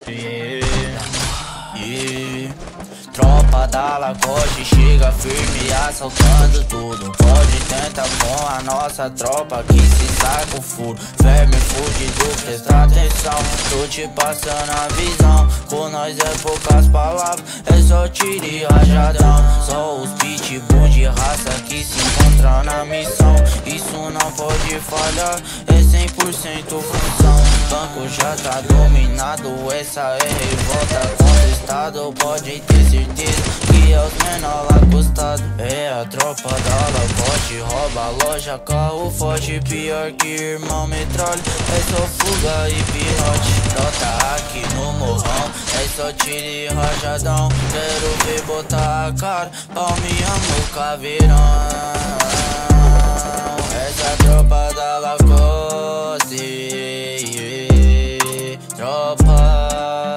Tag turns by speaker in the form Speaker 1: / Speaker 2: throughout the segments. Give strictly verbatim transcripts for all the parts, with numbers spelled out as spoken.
Speaker 1: Yeah, yeah. Tropa da Lacoste chega firme assaltando tudo. Pode tentar com a nossa tropa que se sai com furo. Verme fudido, presta atenção, tô te passando a visão. Com nós é poucas palavras, é só tiro e rajadão. Só os pitbull de raça que se encontram na missão. Isso não pode falhar, é cem por cento função. O banco já tá dominado, essa é revolta contra o Estado. Pode ter certeza que é os menor lá custado. É a tropa da Lacoste, rouba a loja, carro forte. Pior que irmão metralha, é só fuga e pirote. Brota aqui no morrão, é só tiro e rajadão. Quero ver botar a cara, palminha no caveirão. Essa tropa da Lacoste, yeah. Tropa,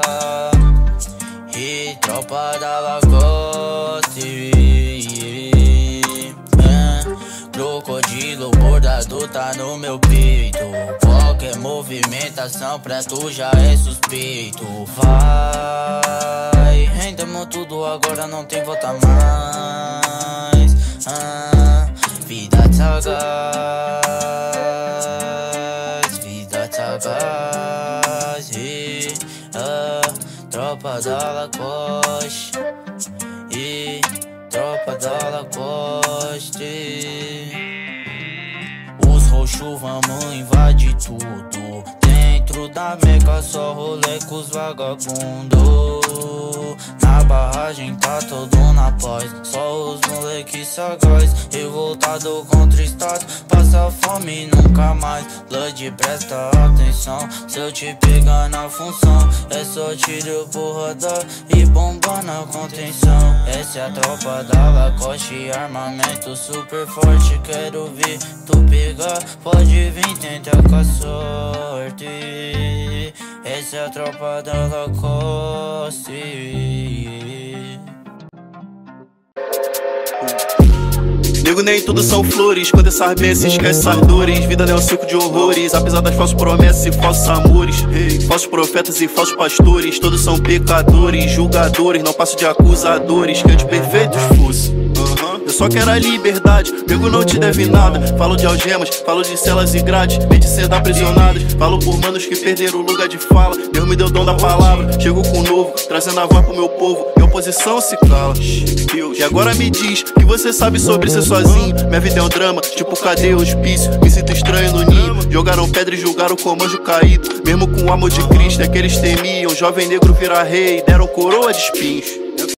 Speaker 1: e tropa da Lacoste, yeah. É. Crocodilo bordado tá no meu peito. Qualquer movimentação pra tu já é suspeito. Vai, rendemos tudo agora, não tem volta mais. Ah, vida sagaz, vida sagaz, e a tropa da Lacoste, e tropa da Lacoste. Os roxos vamos invadir tudo. Dentro da meca só rolê com os vagabundos. Na barragem tá todo na paz, só os moleques sagaz. Revoltado contra o Estado, passa fome nunca mais. Blood, presta atenção, se eu te pegar na função, é só tiro pro radar e bomba na contenção. Essa é a tropa da Lacoste, armamento super forte. Quero ver tu pegar, pode vir tentar com a sorte. Essa é a tropa da Lacoste.
Speaker 2: Nego, nem tudo são flores, quando essas bênçãos esquece essas dores. Vida não é um circo de horrores, apesar das falsas promessas e falsos amores. Falsos profetas e falsos pastores, todos são pecadores, julgadores, não passo de acusadores. Que anti-perfeitos fosse. Eu só quero a liberdade, nego não te deve nada. Falo de algemas, falo de celas e grades, vem de sendo aprisionados. Falo por manos que perderam o lugar de fala. Deus me deu o dom da palavra, chego com o novo, trazendo a voz pro meu povo. Minha oposição se cala. E agora me diz que você sabe sobre ser sozinho. Minha vida é um drama, tipo cadê o hospício? Me sinto estranho no ninho. Jogaram pedra e julgaram como anjo caído. Mesmo com o amor de Cristo é que eles temiam. Jovem negro virar rei, deram coroa de espinhos.